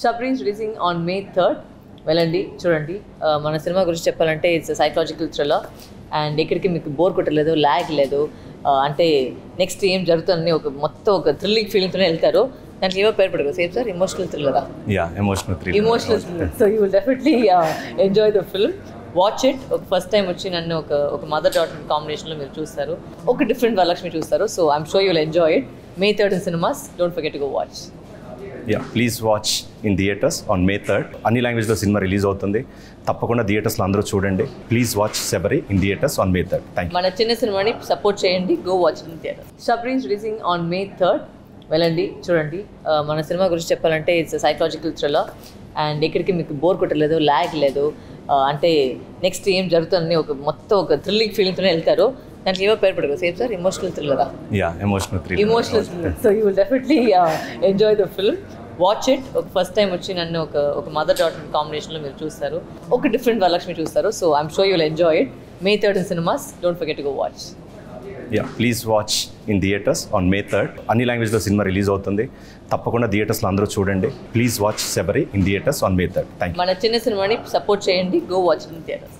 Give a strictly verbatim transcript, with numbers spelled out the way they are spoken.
Sabari is releasing on May third. వెళ్ళండి చూడండి. మన సినిమా గురించి చెప్పాలంటే ఇట్స్ సైకలాజికల్ థ్రిల్లర్ అండ్ ఇక్కడికి మీకు బోర్ కొట్టలేదు, ల్యాగ్ లేదు. అంటే నెక్స్ట్ ఏం జరుగుతుందని ఒక మొత్తం ఒక థ్రిల్లింగ్ ఫీలింగ్తోనే వెళ్తారు. దాంట్లో ఏమో పేరు పడదు సేమ్ సార్ ఎమోషనల్ థ్రిల్లరా? Yeah emotional thriller. Emotional thriller. So you will definitely enjoy the film. Watch it. ఒక ఫస్ట్ టైం వచ్చి నన్ను ఒక ఒక మదర్ డాటర్ కాంబినేషన్లో మీరు చూస్తారు. ఒక డిఫరెంట్ వరలక్ష్మి చూస్తారు. So I'm sure you will enjoy it. May third in cinemas. Don't forget to go watch. Yeah please watch in theatres on May third. అన్ని లాంగ్వేజ్లో సినిమా రిలీజ్ అవుతుంది. తప్పకుండా థియేటర్స్లో అందరూ చూడండి. Please watch Sabari in theatres on May third. Thank you. మన చిన్న సినిమాని సపోర్ట్ చేయండి. Go watch in theatre. Sabari is releasing on May third. వెళ్ళండి చూడండి. మన సినిమా గురించి చెప్పాలంటే ఇట్స్ సైకలాజికల్ థ్రిల్లర్ అండ్ ఇక్కడికి మీకు బోర్ కొట్టలేదు, ల్యాగ్ లేదు. అంటే నెక్స్ట్ ఏం జరుగుతుందని ఒక మొత్తం ఒక థ్రిల్లింగ్ ఫీలింగ్తోనే వెళ్తారు. దాంట్లో ఏమో పేరు పడదు సేమ్ సార్ ఎమోషనల్ థ్రిల్లరా? Yeah emotional thriller. Emotional thriller. So you will definitely enjoy the film. Watch it. ఒక ఫస్ట్ టైం వచ్చి నన్ను ఒక ఒక మదర్ డాటర్ కాంబినేషన్లో మీరు చూస్తారు. ఒక డిఫరెంట్ వరలక్ష్మి చూస్తారు. So I'm sure you will enjoy it. May third in cinemas. Don't forget to go watch. Yeah please watch in theatres on May third. అన్ని లాంగ్వేజ్లో సినిమా రిలీజ్ అవుతుంది. తప్పకుండా థియేటర్స్లో అందరూ చూడండి. Please watch Sabari in theatres on May third. Thank you. మన చిన్న సినిమాని సపోర్ట్ చేయండి. Go watch in theatres.